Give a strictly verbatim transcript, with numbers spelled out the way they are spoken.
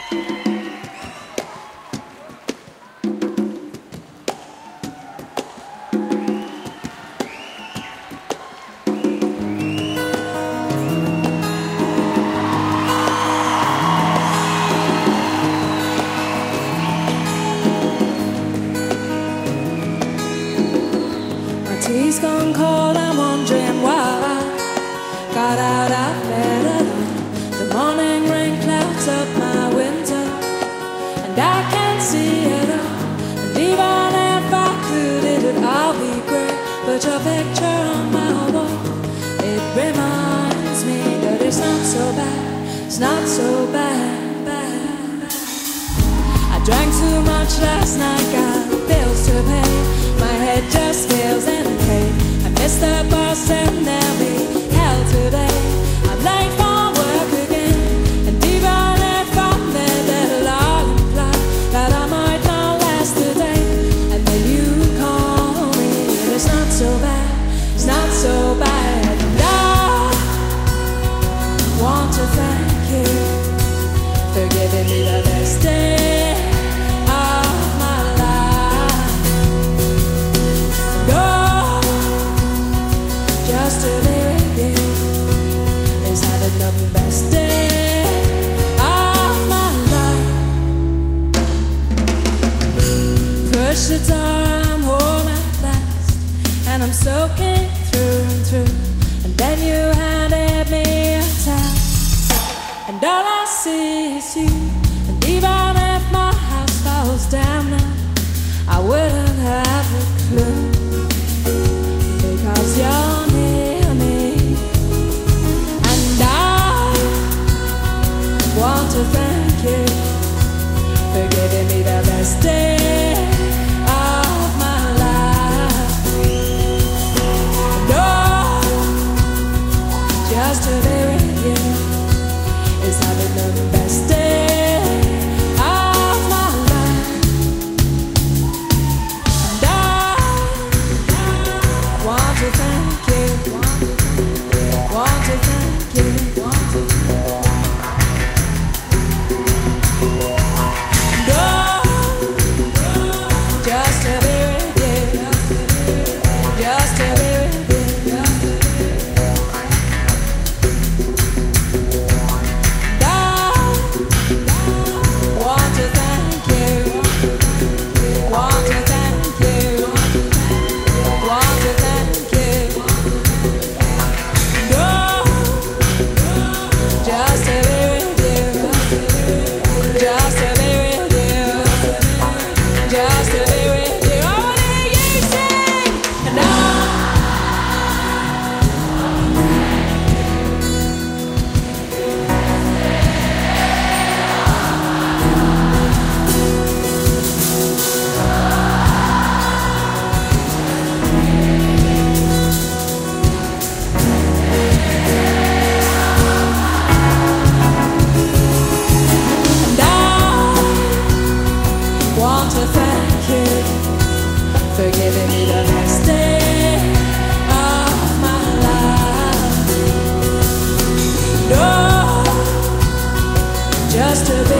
Tea's gone cold, I'm wondering why I got out of bed alone. The morning rain clouds up my window, and I can't see it all. And even if I could, it would all be great. But your picture on my wall, it reminds me that it's not so bad, it's not so bad, bad, bad. I drank too much last night, got bills to pay. My head just feels empty. I missed the bus and there'll be hell today. I'm late for work again, and even if I'm there, that'll all imply that I might not last the day. And then you call me, and it's not so bad, it's not so bad. And I want to thank you for giving me the best day of my life. Just to be with you is having the best day of my life. Push the door, I'm home at last, and I'm soaking through and through. And then you handed me a towel, and all I see is you. And even if my house falls down now, I wouldn't have a clue, because you're near me. And I want to thank you for giving me the best day of my life. And oh, just to be with you is having the best day of my life. And I want to thank you, want to thank you, want to thank you. No, just to be with you, just to be with you. And I want to thank you, want to thank you, want to thank you. No, just to be with you, just to be with you, just to be with you. I wanna hear you sing. And I And I want to thank you for giving me the best day of my life. No, just to be